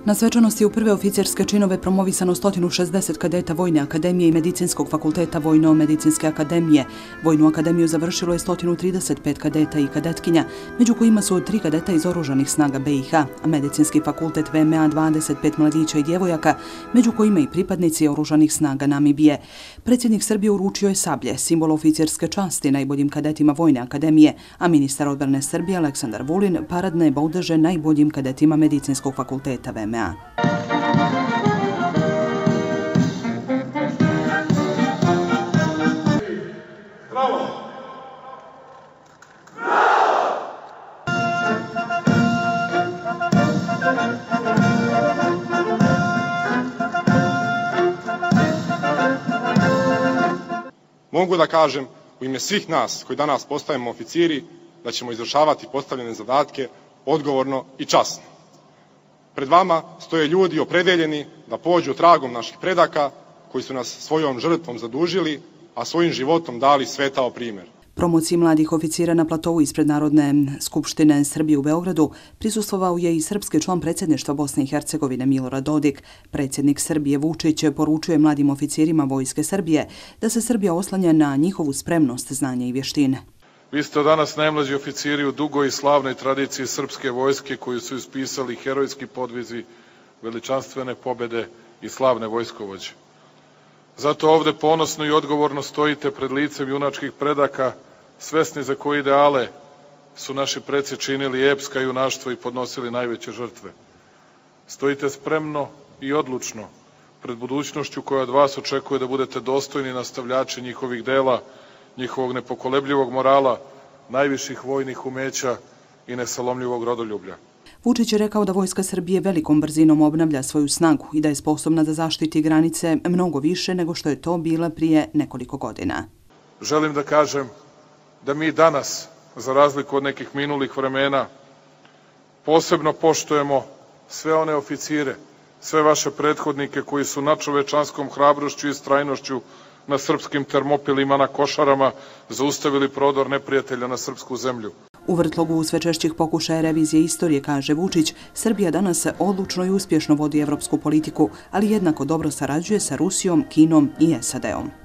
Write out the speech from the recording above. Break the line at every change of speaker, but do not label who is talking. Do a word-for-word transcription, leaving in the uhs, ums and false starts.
Na svečanosti u prve oficirske činove promovisano sto šezdeset kadeta Vojne akademije i Medicinskog fakulteta Vojno-medicinske akademije. Vojnu akademiju završilo je sto trideset pet kadeta i kadetkinja, među kojima su tri kadeta iz Oružanih snaga be i ha, a Medicinski fakultet ve em a dvadeset pet mladića i djevojaka, među kojima i pripadnici Oružanih snaga Namibije. Predsjednik Srbije uručio je sablje, simbol oficirske časti najboljim kadetima Vojne akademije, a ministar odbrane Srbije Aleksandar Vulin paradne baudeže najboljim kadetima Medicinskog fakulteta ve em a.
Bravo! Mogu da kažem u ime svih nas koji danas postajemo oficiri da ćemo izvršavati postavljene zadatke odgovorno i časno. Pred vama stoje ljudi opredeljeni da pođu tragom naših predaka koji su nas svojom žrtvom zadužili, a svojim životom dali svetao primjer.
Promociji mladih oficira na platovu ispred Narodne skupštine Srbije u Beogradu prisustvovao je i srpski član predsjedništva Bosne i Hercegovine Milorad Dodik. Predsjednik Srbije Vučić poručuje mladim oficirima Vojske Srbije da se Srbija oslanja na njihovu spremnost, znanje i vještine.
Vi ste danas najmlađi oficiri u dugoj i slavnoj tradiciji srpske vojske koju su ispisali herojski podvizi, veličanstvene pobjede i slavne vojskovođe. Zato ovde ponosno i odgovorno stojite pred licem junačkih predaka, svesni za koje ideale su naši preci činili epska junaštva i podnosili najveće žrtve. Stojite spremno i odlučno pred budućnošću koja od vas očekuje da budete dostojni nastavljači njihovih dela, njihovog nepokolebljivog morala, najviših vojnih umeća i nesalomljivog rodoljublja.
Vučić je rekao da Vojska Srbije velikom brzinom obnavlja svoju snagu i da je sposobna da zaštiti granice mnogo više nego što je to bila prije nekoliko godina.
Želim da kažem da mi danas, za razliku od nekih minulih vremena, posebno poštujemo sve one oficire, sve vaše prethodnike koji su nadčovečanskom hrabrošću i strajnošću na srpskim termopilima, na Košarama, zaustavili prodor neprijatelja na srpsku zemlju.
U vrtlogu sve češćih pokušaja revizije istorije, kaže Vučić, Srbija danas odlučno i uspješno vodi evropsku politiku, ali jednako dobro sarađuje sa Rusijom, Kinom i es a de om.